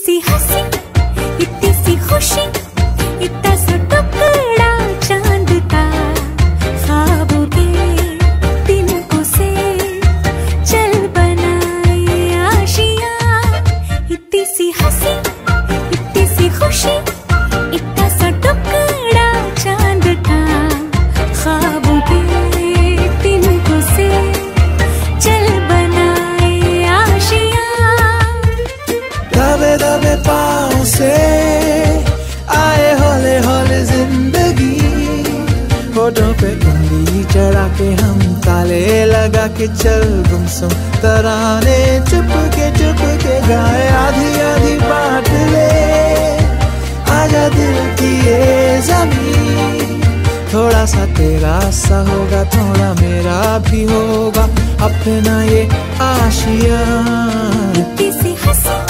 सी हंसी, इतनी सी खुशी, इतना सा टुकड़ा चांद का, ख्वाबों के तिनकों से चल बनाए आशियां। इतनी सी हंसी, इतनी सी खुशी, इतना सा टुकड़ा चांद का, ख्वाबों के तिनकों से चल बनाए आशियां। दबे दबे पाँव से आए हौले हौले जिंदगी, होठों पे उंगली चढ़ा के हम ताले लगा के चल गुमसुम तराने चुप के गाए। आधी आधी बात ले आजा दिल की ये ज़मीं, थोड़ा सा तेरा सा होगा, थोड़ा मेरा भी होगा अपना ये आशियाँ। इतनी सी हंसी,